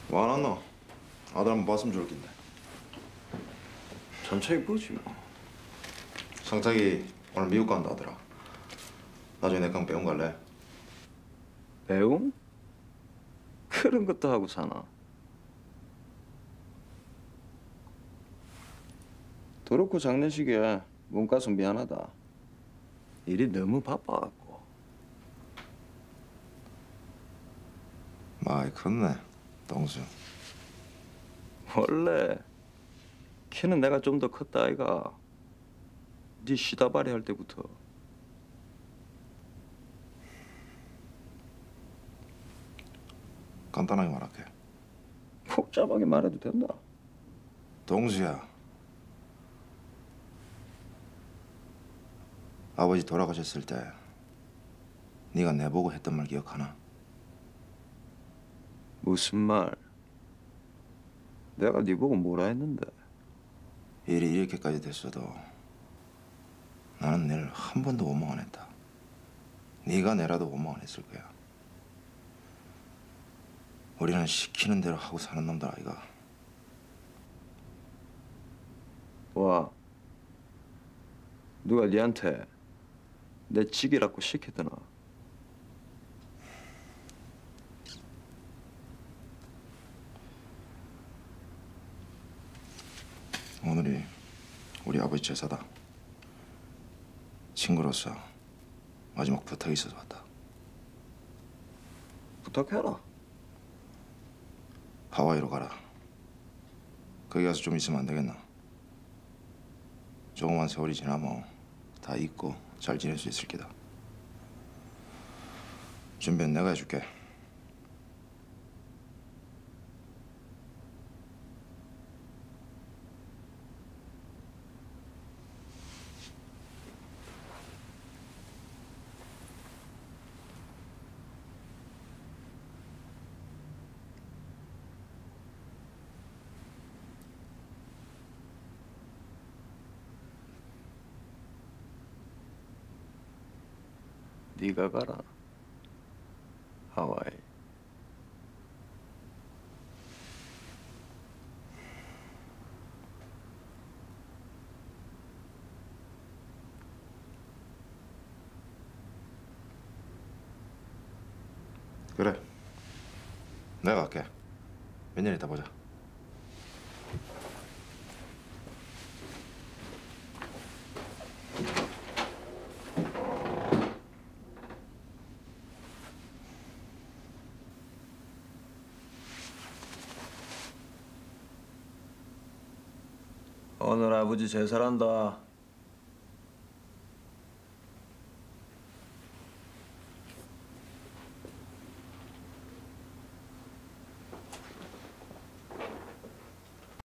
뭐 안 왔노? 아들 한번 봤으면 좋을 낀데. 천천히 보지 뭐. 상탁이 오늘 미국 간다 하더라. 나중에 내강 배운 갈래? 배움? 그런 것도 하고 사나? 도로코 장례식에 못 가서 미안하다. 일이 너무 바빠갖고. 많이 컸네, 동수. 원래 키는 내가 좀 더 컸다 아이가. 네 시다발이 할 때부터. 간단하게 말할게. 복잡하게 말해도 된다. 동수야. 아버지 돌아가셨을 때 네가 내보고 했던 말 기억하나? 무슨 말? 내가 네 보고 뭐라 했는데? 일이 이렇게까지 됐어도 나는 내를 한 번도 원망 안 했다. 네가 내라도 원망 안 했을 거야. 우리는 시키는 대로 하고 사는 놈들 아이가. 와, 누가 네한테 내 직이라고 시키더나? 오늘이 우리 아버지 제사다. 친구로서 마지막 부탁이 있어서 왔다. 부탁해라. 하와이로 가라. 거기 가서 좀 있으면 안 되겠나? 조그만 세월이 지나면 다 잊고 잘 지낼 수 있을 게다. 준비는 내가 해줄게. 네가 가라. 하와이. 그래. 내가 갈게. 몇 년 있다 보자. 오늘 아버지 제사란다.